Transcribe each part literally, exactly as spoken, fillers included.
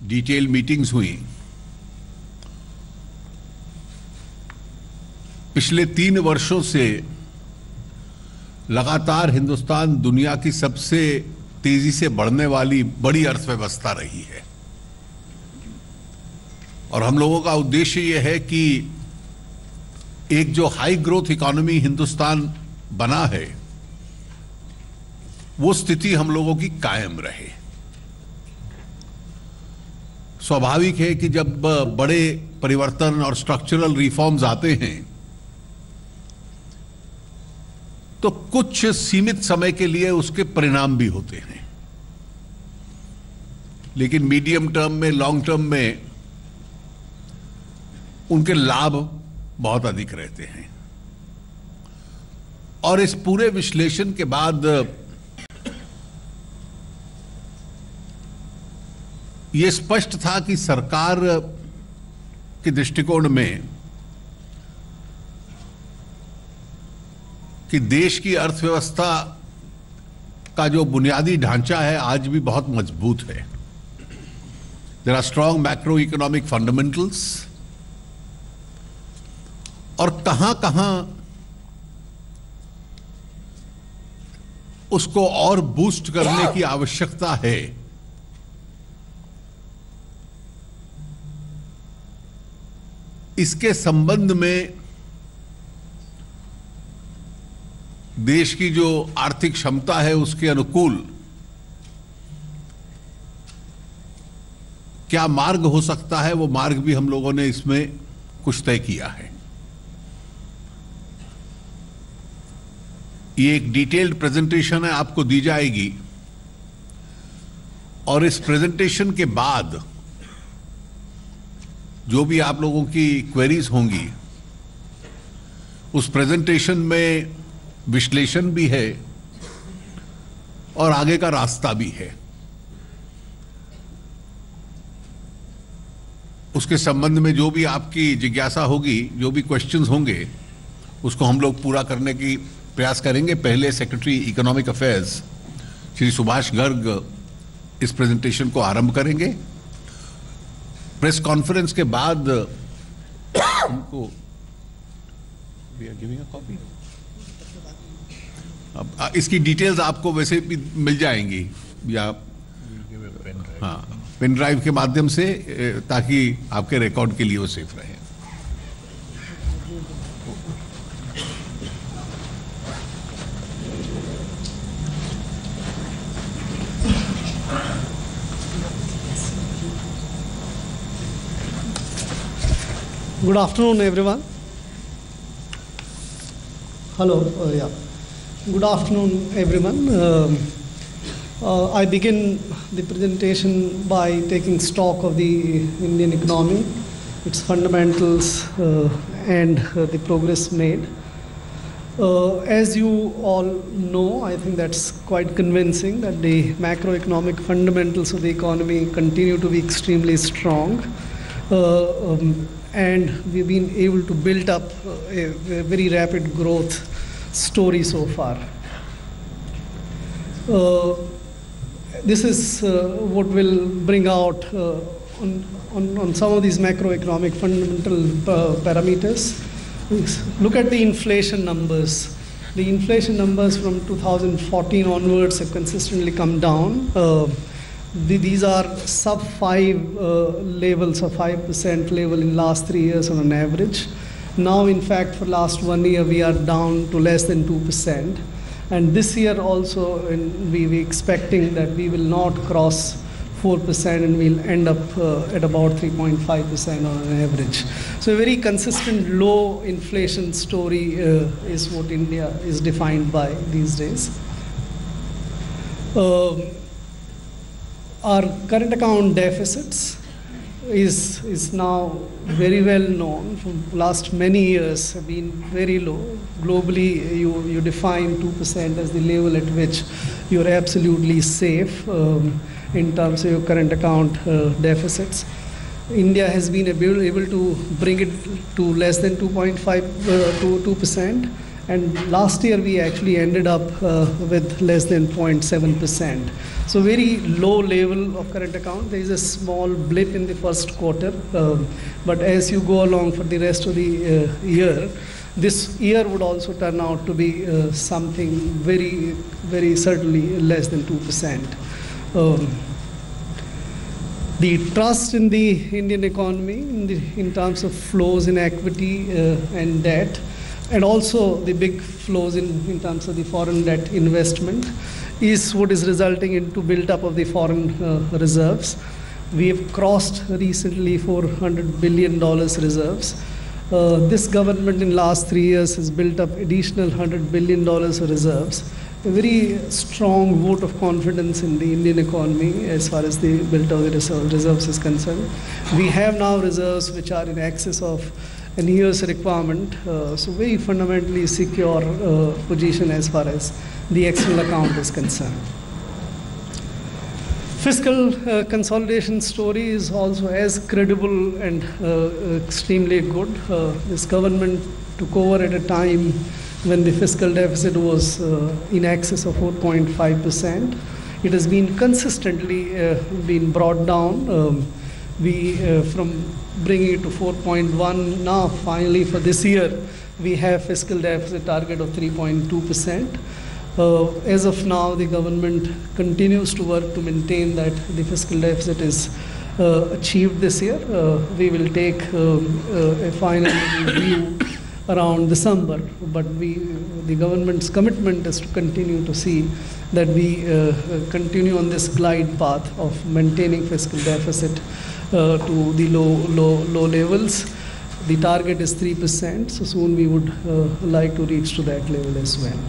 Detail meetings हुई। पिछले तीन वर्षों से लगातार हिंदुस्तान दुनिया की सबसे तेजी से बढ़ने वाली बड़ी अर्थव्यवस्था रही है और हम लोगों का उद्देश्य यह है कि एक जो हाई ग्रोथ इकोनॉमी हिंदुस्तान बना है वो स्थिति हम लोगों की कायम रहे। स्वाभाविक है कि जब बड़े परिवर्तन और स्ट्रक्चरल रिफॉर्म्स आते हैं तो कुछ सीमित समय के लिए उसके परिणाम भी होते हैं, लेकिन मीडियम टर्म में, लॉन्ग टर्म में उनके लाभ बहुत अधिक रहते हैं। और इस पूरे विश्लेषण के बाद यह स्पष्ट था कि सरकार के दृष्टिकोण में कि देश की अर्थव्यवस्था का जो बुनियादी ढांचा है आज भी बहुत मजबूत है। There are strong macro economic fundamentals और कहां कहां उसको और बूस्ट करने की आवश्यकता है इसके संबंध में देश की जो आर्थिक क्षमता है उसके अनुकूल क्या मार्ग हो सकता है, वो मार्ग भी हम लोगों ने इसमें कुछ तय किया है। ये एक डिटेल्ड प्रेजेंटेशन है, आपको दी जाएगी और इस प्रेजेंटेशन के बाद जो भी आप लोगों की क्वेरीज होंगी उस प्रेजेंटेशन में विश्लेषण भी है और आगे का रास्ता भी है। उसके संबंध में जो भी आपकी जिज्ञासा होगी, जो भी क्वेश्चंस होंगे, उसको हम लोग पूरा करने की प्रयास करेंगे। पहले secretary economic affairs Shri Subhash Garg इस प्रेजेंटेशन को आरंभ करेंगे। प्रेस कॉन्फ्रेंस के बाद उनको we are giving a copy. अब इसकी डिटेल्स आपको वैसे भी मिल जाएंगी या हाँ पेन ड्राइव के माध्यम से, ताकि आपके रिकॉर्ड के लिए वो सेफ रहे। Good afternoon, everyone. Hello. Uh, yeah. Good afternoon, everyone. Um, uh, I begin the presentation by taking stock of the Indian economy, its fundamentals, uh, and uh, the progress made. Uh, as you all know, I think that's quite convincing that the macroeconomic fundamentals of the economy continue to be extremely strong. Uh, um, and we've been able to build up a, a very rapid growth story so far. Uh, this is uh, what will bring out uh, on, on, on some of these macroeconomic fundamental uh, parameters. Look at the inflation numbers. The inflation numbers from two thousand fourteen onwards have consistently come down. Uh, The, these are sub five uh, levels or five percent level in last three years on an average. Now, in fact, for last one year, we are down to less than two percent. And this year also, in, we we expecting that we will not cross four percent and we'll end up uh, at about three point five percent on an average. So a very consistent low inflation story uh, is what India is defined by these days. Um, Our current account deficits is, is now very well known. For last many years have been very low. Globally, you, you define two percent as the level at which you're absolutely safe um, in terms of your current account uh, deficits. India has been able, able to bring it to less than two point five, uh, to two percent, And last year we actually ended up uh, with less than zero point seven percent. So very low level of current account. There is a small blip in the first quarter, um, but as you go along for the rest of the uh, year, this year would also turn out to be uh, something very, very certainly less than two percent. Um, the trust in the Indian economy in, the, in terms of flows in equity uh, and debt, and also the big flows in, in terms of the foreign debt investment, is what is resulting into build-up of the foreign uh, reserves. We have crossed recently four hundred billion dollars reserves. Uh, this government in last three years has built up additional one hundred billion dollars of reserves. A very strong vote of confidence in the Indian economy as far as the build of the reserves is concerned. We have now reserves which are in excess of a year's requirement, uh, so very fundamentally secure uh, position as far as the external account is concerned. Fiscal uh, consolidation story is also as credible and uh, extremely good. Uh, this government took over at a time when the fiscal deficit was uh, in excess of four point five percent. It has been consistently uh, been brought down. Um, we uh, from bringing it to four point one now. Finally, for this year, we have fiscal deficit target of three point two percent. Uh, as of now, the government continues to work to maintain that the fiscal deficit is uh, achieved this year. Uh, we will take um, uh, a final review around December, but we, the government's commitment is to continue to see that we uh, continue on this glide path of maintaining fiscal deficit uh, to the low, low, low levels. The target is three percent, so soon we would uh, like to reach to that level as well.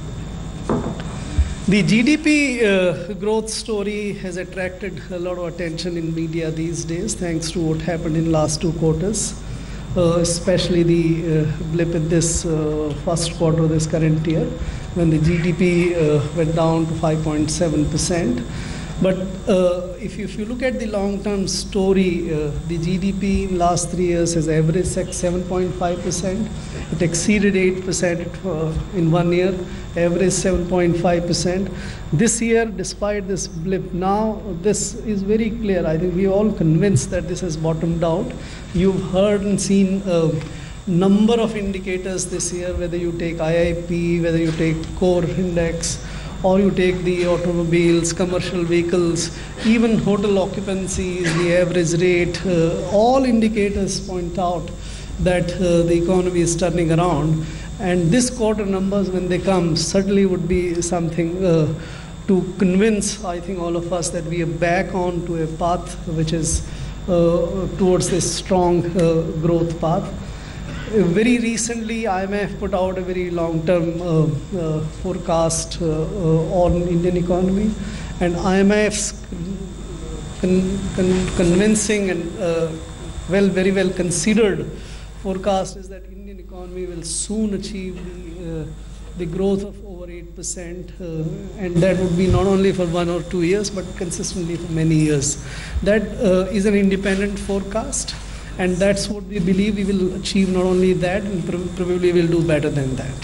The G D P uh, growth story has attracted a lot of attention in media these days, thanks to what happened in last two quarters. Uh, especially the uh, blip in this uh, first quarter of this current year, when the G D P uh, went down to five point seven percent. But uh, if, you, if you look at the long-term story, uh, the G D P in last three years has averaged seven point five percent. It exceeded eight percent uh, in one year, average seven point five percent. This year, despite this blip, now this is very clear. I think we are all convinced that this has bottomed out. You've heard and seen a number of indicators this year, whether you take I I P, whether you take core index, or you take the automobiles, commercial vehicles, even hotel occupancies, the average rate, uh, all indicators point out that uh, the economy is turning around. And this quarter numbers, when they come, certainly would be something uh, to convince, I think, all of us that we are back on to a path which is uh, towards this strong uh, growth path. Uh, very recently, I M F put out a very long-term uh, uh, forecast uh, uh, on Indian economy, and I M F's con con convincing and uh, well, very well considered forecast is that Indian economy will soon achieve the, uh, the growth of over eight percent, uh, and that would be not only for one or two years, but consistently for many years. That uh, is an independent forecast, and that's what we believe we will achieve. Not only that, and probably will do better than that.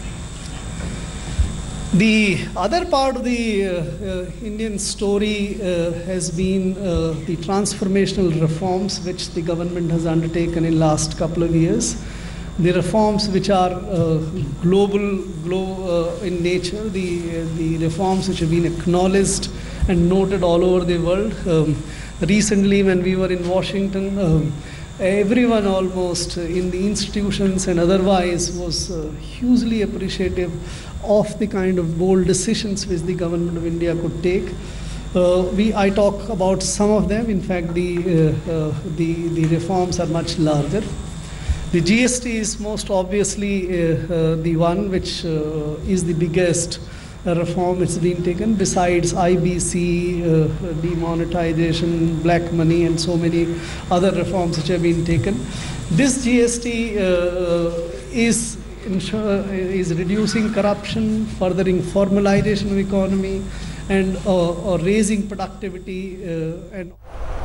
The other part of the uh, uh, Indian story uh, has been uh, the transformational reforms which the government has undertaken in last couple of years. The reforms which are uh, global, glo uh, in nature, the, uh, the reforms which have been acknowledged and noted all over the world. Um, recently, when we were in Washington, um, everyone almost in the institutions and otherwise was uh, hugely appreciative of the kind of bold decisions which the government of India could take. Uh, we, I talk about some of them. In fact, the, uh, uh, the, the reforms are much larger. The G S T is most obviously uh, uh, the one which uh, is the biggest uh, reform which has been taken, besides I B C, uh, demonetization, black money, and so many other reforms which have been taken. This G S T uh, is Ensure, is reducing corruption, furthering formalization of economy, and uh, or raising productivity uh, and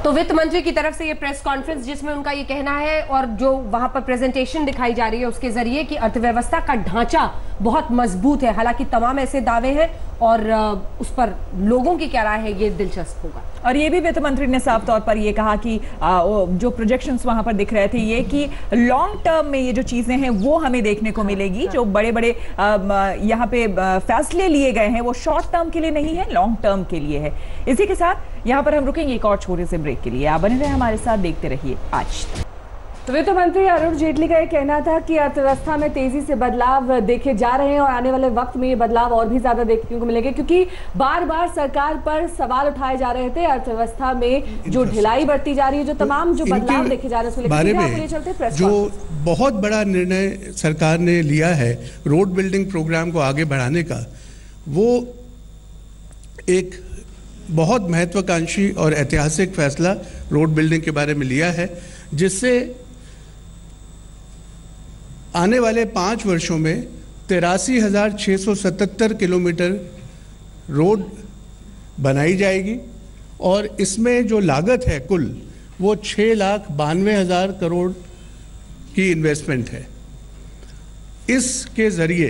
तो वित्त मंत्री की तरफ से ये press conference जिसमें उनका ये कहना है और जो वहां पर प्रेजेंटेशन दिखाई जा रही है उसके जरिए कि अर्थव्यवस्था का ढांचा बहुत मजबूत है। हालांकि तमाम ऐसे दावे हैं और उस पर लोगों की क्या राय है ये दिलचस्प होगा। और ये भी वित्त मंत्री ने साफ तौर पर ये कहा कि जो प्रोजेक्शंस वहां पर दिख रहे थे ये कि लॉन्ग टर्म में ये जो चीजें हैं वो हमें देखने को मिलेगी। जो बड़े बड़े यहाँ पे फैसले लिए गए हैं वो शॉर्ट टर्म के लिए नहीं है, लॉन्ग टर्म के लिए है। इसी के साथ यहाँ पर हम रुकेंगे एक और छोटे से ब्रेक के लिए। आप बने रहे हमारे साथ, देखते रहिए आज तक। तो वित्त मंत्री अरुण जेटली का यह कहना था कि अर्थव्यवस्था में तेजी से बदलाव देखे जा रहे हैं और आने वाले वक्त में ये बदलाव और भी ज्यादा देखने को मिलेंगे, क्योंकि बार बार सरकार पर सवाल उठाए जा रहे थे अर्थव्यवस्था में जो ढिलाई बढ़ती जा रही है, जो तमाम जो बदलाव देखे जा रहे हैं बारे में जो बहुत बड़ा निर्णय सरकार ने लिया है रोड बिल्डिंग प्रोग्राम को आगे बढ़ाने का, वो एक बहुत महत्वाकांक्षी और ऐतिहासिक फैसला रोड बिल्डिंग के बारे में लिया है, जिससे आने वाले पाँच वर्षों में तिरासी हजार छः सौ सतहत्तर किलोमीटर रोड बनाई जाएगी और इसमें जो लागत है कुल वो छः लाख बानवे हज़ार करोड़ की इन्वेस्टमेंट है। इसके ज़रिए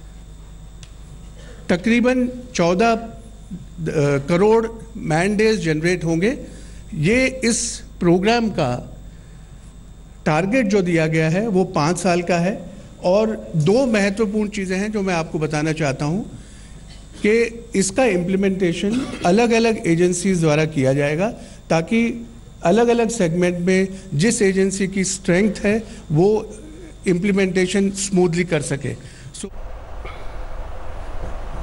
तकरीबन चौदह करोड़ मैन डेज जनरेट होंगे। ये इस प्रोग्राम का टारगेट जो दिया गया है वो पाँच साल का है। और दो महत्वपूर्ण चीज़ें हैं जो मैं आपको बताना चाहता हूं कि इसका इम्प्लीमेंटेशन अलग अलग एजेंसीज द्वारा किया जाएगा, ताकि अलग अलग सेगमेंट में जिस एजेंसी की स्ट्रेंथ है वो इम्प्लीमेंटेशन स्मूथली कर सके। सो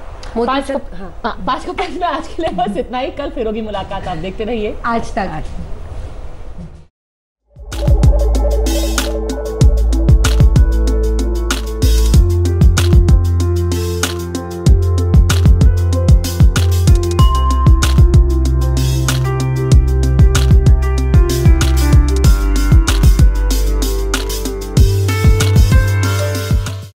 पाँच का हाँ। पाँच का पाँच में आज के लिए बस इतना ही। कल फिर होगी मुलाकात, आप देखते रहिए आज तक।